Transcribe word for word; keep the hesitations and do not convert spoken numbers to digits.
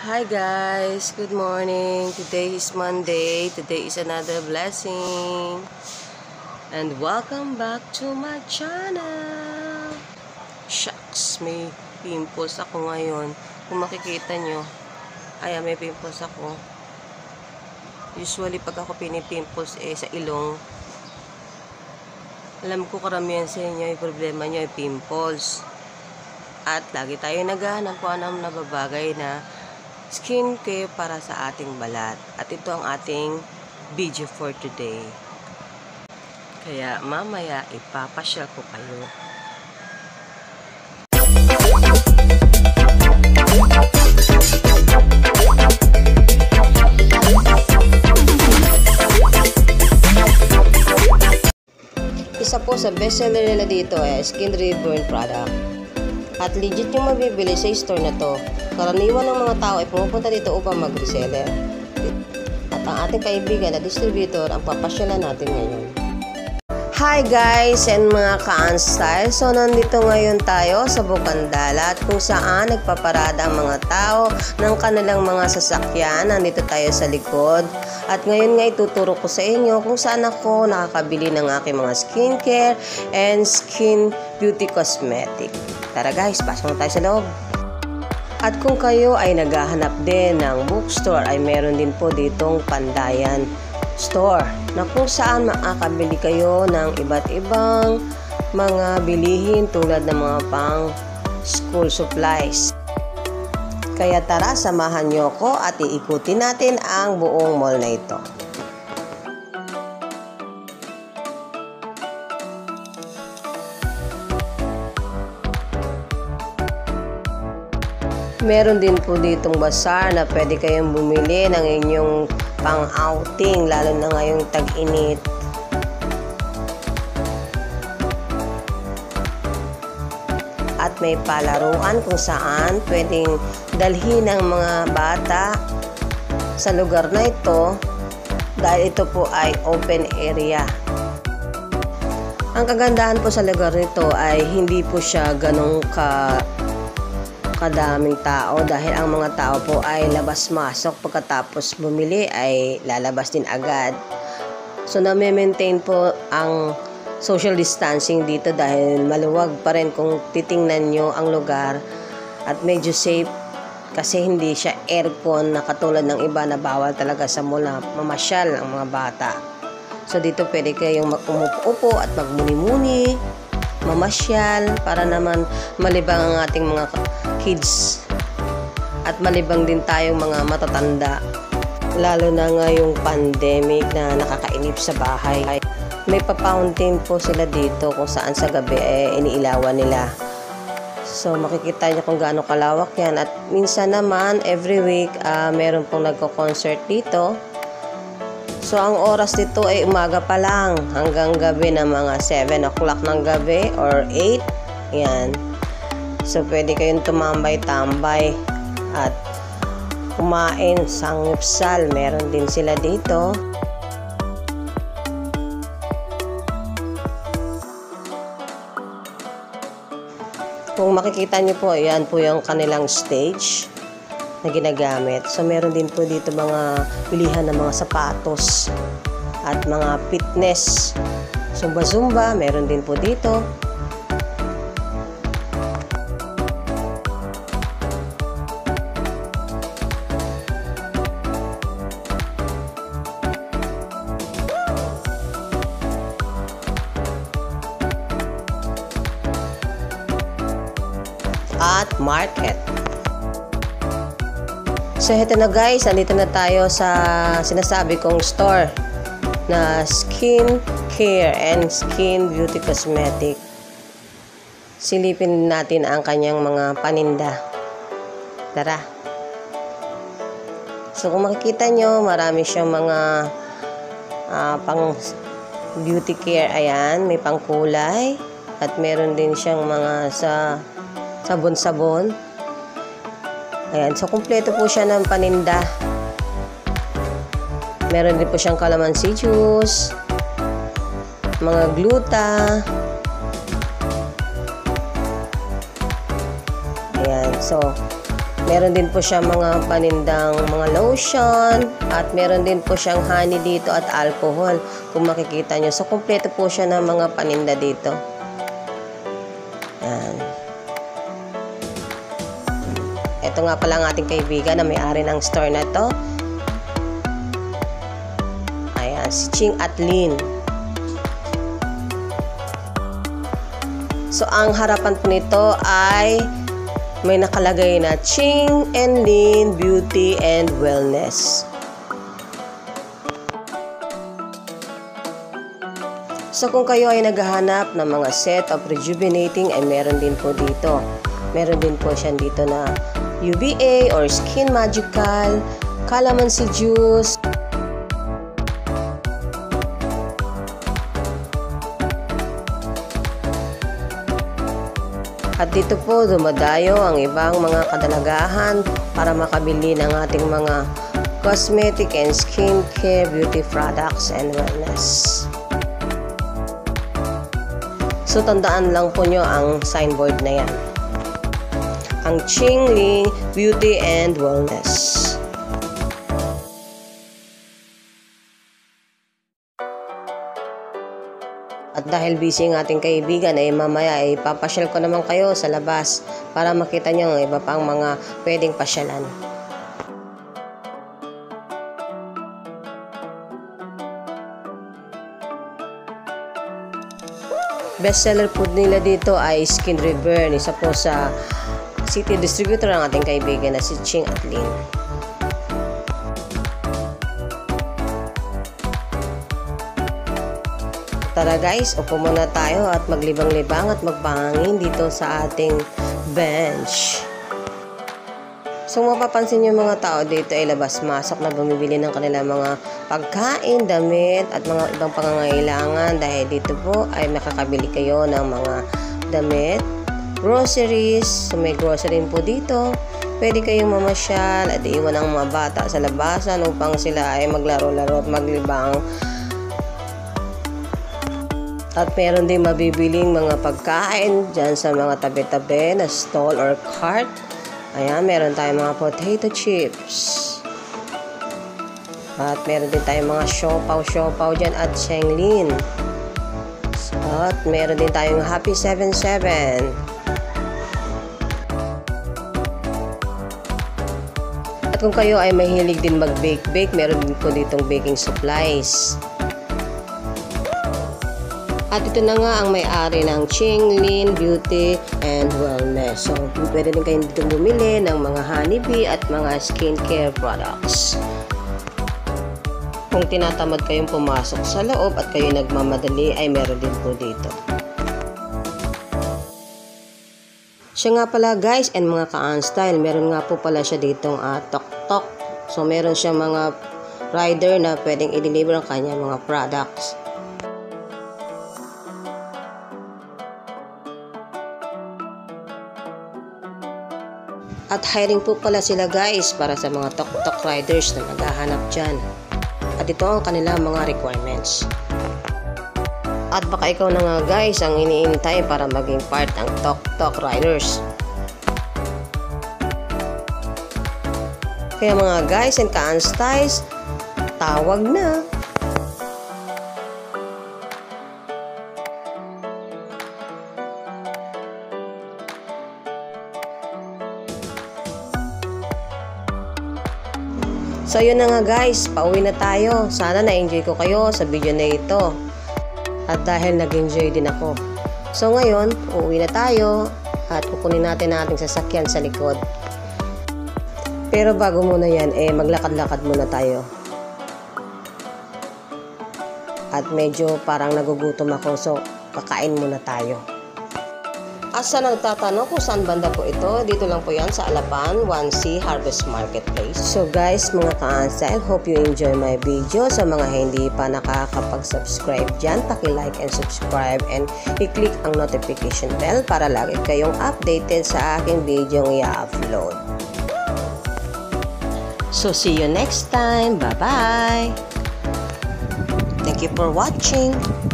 Hi guys, good morning. Today is Monday. Today is another blessing. And welcome back to my channel. Shucks, may pimples ako ngayon. Kung makikita nyo, ayan, may pimples ako. Usually pag ako pinipimples eh sa ilong, alam ko karamihan sa inyo yung problema nyo ay pimples. At lagi tayo naghahanap kung anong nababagay na skincare para sa ating balat. At ito ang ating video for today. Kaya mamaya ipapasyal ko kayo. Isa po sa bestseller nila dito ay Skin Reborn product. At legit yung mabibili sa store na to. Karaniwan ng mga tao ay pumupunta dito upang mag-reseller. At ang ating kaibigan na distributor ang papasyalan natin ngayon. Hi guys and mga ka-unstyle. So nandito ngayon tayo sa Bukandala at kung saan nagpaparada ang mga tao ng kanilang mga sasakyan. Nandito tayo sa likod. At ngayon nga ituturo ko sa inyo kung saan ako nakakabili ng aking mga skincare and skin beauty cosmetic. Tara guys, pasok na tayo sa loob. At kung kayo ay naghahanap din ng bookstore, ay meron din po ditong Pandayan Store na kung saan makakabili kayo ng iba't ibang mga bilihin tulad ng mga pang school supplies. Kaya tara, samahan nyo ko at iikutin natin ang buong mall na ito. Meron din po ditong bazaar na pwede kayong bumili ng inyong pang-outing, lalo na ngayong tag-init. At may palaruan kung saan pwedeng dalhin ng mga bata sa lugar na ito dahil ito po ay open area. Ang kagandahan po sa lugar nito ay hindi po siya ganong ka kadaming tao dahil ang mga tao po ay labas-masok, pagkatapos bumili ay lalabas din agad. So na-maintain po ang social distancing dito dahil maluwag pa rin kung titingnan nyo ang lugar at medyo safe kasi hindi siya aircon na katulad ng iba na bawal talaga sa mall na mamasyal ang mga bata. So dito pwede kayong umupo-upo at magmuni-muni, mamasyal para naman malibang ang ating mga kids at malibang din tayong mga matatanda, lalo na ngayong pandemic na nakakainip sa bahay. May pa-fountain po sila dito kung saan sa gabi eh, iniilawan nila. So makikita nyo kung gaano kalawak yan. At minsan naman every week uh, meron pong nagko-concert dito. So ang oras dito ay umaga pa lang hanggang gabi na mga seven o'clock ng gabi or eight. Yan. So pwede kayong tumambay-tambay at kumain, sangyupsal. Meron din sila dito. Kung makikita nyo po, yan po yung kanilang stage na ginagamit. So meron din po dito mga pilihan ng mga sapatos at mga fitness. Zumba-zumba, meron din po dito. At market. So heto na guys, nandito na tayo sa sinasabi kong store na skin care and skin beauty cosmetic. Silipin natin ang kanyang mga paninda. Tara. So kung makikita nyo, marami siyang mga uh, pang beauty care. Ayan, may pang kulay at meron din siyang mga sa sabon-sabon. Ayan, so kumpleto po siya ng paninda. Meron din po siyang calamansi juice, mga gluta. Ayan, so Meron din po siya mga panindang mga lotion at meron din po siyang honey dito at alcohol kung makikita nyo. So, kumpleto po siya ng mga paninda dito. Yan. Ito nga pala ang ating kaibigan na may-ari ng store na to. Ayan, si Ching at Lin. So, ang harapan po nito ay may nakalagay na Ching and Lin Beauty and Wellness. So kung kayo ay naghahanap ng mga set of rejuvenating ay meron din po dito. Meron din po siya dito na U V A or Skin Magical, Calamansi Juice, at dito po dumadayo ang ibang mga kadalagahan para makabili ng ating mga cosmetic and skincare beauty products and wellness. So tandaan lang po nyo ang signboard na yan. Ang Ching Lin Beauty and Wellness. At dahil busy ang ating kaibigan ay mamaya ay papasyal ko naman kayo sa labas para makita nyo ang iba pang mga pwedeng pasyalan. Bestseller food nila dito ay Skin Reborn. Isa po sa city distributor ang ating kaibigan na si Ching at Lin. Tara guys, upo muna tayo at maglibang-libang at magpahangin dito sa ating bench. So mapapansin nyo mga tao dito ay labas-masok na bumibili ng kanilang mga pagkain, damit at mga ibang pangangailangan dahil dito po ay makakabili kayo ng mga damit, groceries. So may grocery po dito. Pwede kayong mamasyal at iwan ang mga bata sa labasan upang sila ay maglaro-laro at maglibang. At meron din mabibiling mga pagkain dyan sa mga tabi-tabi na stall or cart. Ayan, meron tayong mga potato chips. At meron din tayong mga siopaw-siopaw dyan at Shenglin. At meron din tayong Happy seven seven. At kung kayo ay mahilig din mag-bake-bake, meron din po ditong baking supplies. At ito na nga ang may-ari ng Ching Lin Beauty and Wellness. So, pwede din kayo dito bumili ng mga honeybee at mga skincare products. Kung tinatamad kayong pumasok sa loob at kayo nagmamadali, ay meron din po dito. Siya nga pala guys, and mga ka-unstyle, meron nga po pala siya ditong uh, tok-tok. So, meron siya mga rider na pwedeng i-deliver ang kanya mga products. At hiring po pala sila guys para sa mga tok-tok riders na naghahanap dyan. At ito ang kanilang mga requirements. At baka ikaw na nga guys ang iniintay para maging part ng tok-tok riders. Kaya mga guys and ka-unstyles, tawag na! So yun na nga guys, pauwi na tayo. Sana na-enjoy ko kayo sa video na ito. At dahil nag-enjoy din ako. So ngayon, uuwi na tayo at kukunin natin ang ating sasakyan sa likod. Pero bago muna yan, eh maglakad-lakad muna tayo. At medyo parang nagugutom ako, so kakain muna tayo. Asa nagtatanong kung saan banda po ito, dito lang po yan sa Alapan, one C Harvest Marketplace. So guys, mga ka-unstyle, hope you enjoy my video. Sa mga hindi pa nakakapag-subscribe dyan, paki-like and subscribe and i-click ang notification bell para lagi kayong updated sa aking video ng i-upload. So see you next time. Bye-bye! Thank you for watching.